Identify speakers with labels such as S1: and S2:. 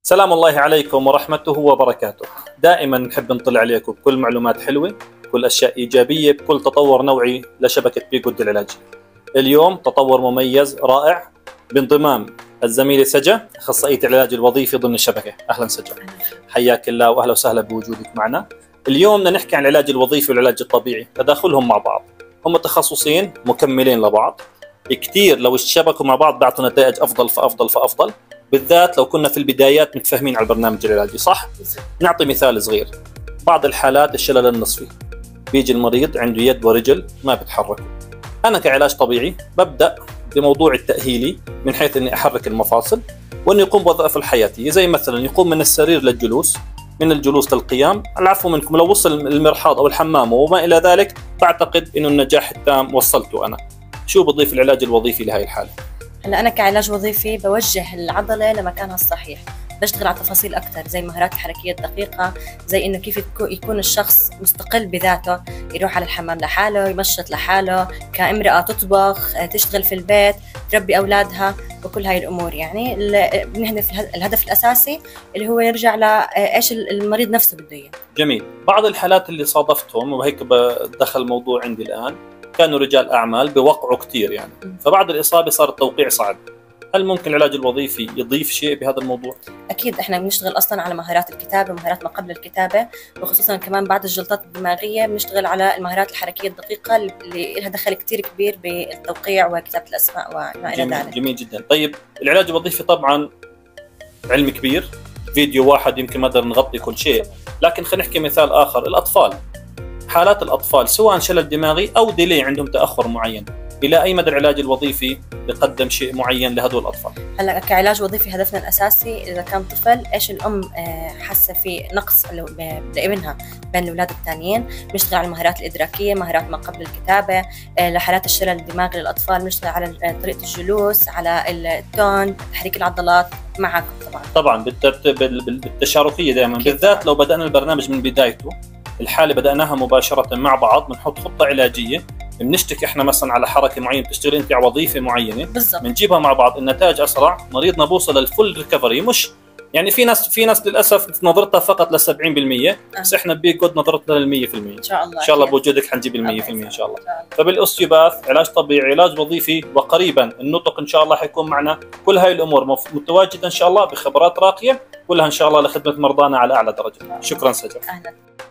S1: سلام الله عليكم ورحمته وبركاته. دائما نحب نطلع عليكم بكل معلومات حلوة، بكل أشياء إيجابية، بكل تطور نوعي لشبكة بي جود العلاجية. اليوم تطور مميز رائع بانضمام الزميلة سجا، أخصائية العلاج الوظيفي ضمن الشبكة. أهلا سجا، حياك الله وأهلا وسهلا بوجودك معنا. اليوم بدنا نحكي عن العلاج الوظيفي والعلاج الطبيعي، تداخلهم مع بعض. هم تخصصين مكملين لبعض، كثير لو اشتبكوا مع بعض بيعطوا نتائج أفضل فأفضل فأفضل، بالذات لو كنا في البدايات متفاهمين على البرنامج العلاجي صح؟ نعطي مثال صغير. بعض الحالات الشلل النصفي، بيجي المريض عنده يد ورجل ما بتحركوا. أنا كعلاج طبيعي ببدأ بموضوع التأهيلي من حيث إني أحرك المفاصل وإنه يقوم بوظائفه الحياتية، زي مثلا يقوم من السرير للجلوس، من الجلوس للقيام. العفو منكم لو وصل المرحاض أو الحمام وما إلى ذلك، بعتقد إنه النجاح التام وصلته أنا. شو بضيف العلاج الوظيفي لهي الحالة؟
S2: هلا أنا كعلاج وظيفي بوجه العضلة لمكانها الصحيح، بشتغل على تفاصيل أكثر زي المهارات الحركية الدقيقة، زي إنه كيف يكون الشخص مستقل بذاته، يروح على الحمام لحاله، يمشط لحاله، كامرأة تطبخ، تشتغل في البيت، تربي أولادها، وكل هاي الأمور. يعني بنهدف الهدف الأساسي اللي هو يرجع لإيش المريض نفسه بده إياه.
S1: جميل. بعض الحالات اللي صادفتهم وهيك بدخل الموضوع عندي الآن، كانوا رجال أعمال بوقعوا كثير يعني، فبعد الإصابة صار التوقيع صعب. هل ممكن العلاج الوظيفي يضيف شيء بهذا الموضوع؟
S2: أكيد، إحنا بنشتغل أصلاً على مهارات الكتابة ومهارات ما قبل الكتابة، وخصوصاً كمان بعد الجلطات الدماغية بنشتغل على المهارات الحركية الدقيقة اللي لها دخل كتير كبير بالتوقيع وكتابة الأسماء وما إلى ذلك.
S1: جميل جدا. طيب العلاج الوظيفي طبعاً علم كبير، فيديو واحد يمكن ما نقدر نغطي كل شيء، لكن خلينا نحكي مثال آخر. الأطفال، حالات الأطفال سواء شلل دماغي أو ديلي عندهم تأخر معين، إلى أي مدى العلاج الوظيفي يقدم شيء معين لهدول الأطفال؟
S2: هلا كعلاج وظيفي هدفنا الأساسي إذا كان طفل إيش الأم حاسة في نقص لابنها بين الأولاد الثانيين، بنشتغل على المهارات الإدراكية، مهارات ما قبل الكتابة. لحالات الشلل الدماغي للأطفال بنشتغل على طريقة الجلوس، على التون، تحريك العضلات معكم طبعا
S1: بالتشاركية دائما، بالذات لو بدأنا البرنامج من بدايته. الحالة بدأناها مباشرة مع بعض، بنحط خطة علاجية، بنشتكي احنا مثلا على حركه معينه، بتشتغل انت على وظيفه معينه
S2: بالضبط،
S1: بنجيبها مع بعض، النتائج اسرع، مريضنا بوصل للفول ريكفري. مش يعني في ناس للاسف نظرتها فقط ل 70%، بس احنا بي جود نظرتنا لل 100%.
S2: ان شاء الله،
S1: ان شاء الله بوجودك حنجيب ال 100% ان شاء الله. فبالاوستيوباث علاج طبيعي، علاج وظيفي، وقريبا النطق ان شاء الله حيكون معنا. كل هاي الامور متواجده ان شاء الله بخبرات راقيه، كلها ان شاء الله لخدمه مرضانا على اعلى درجه. شكرا سجا.
S2: اهلا.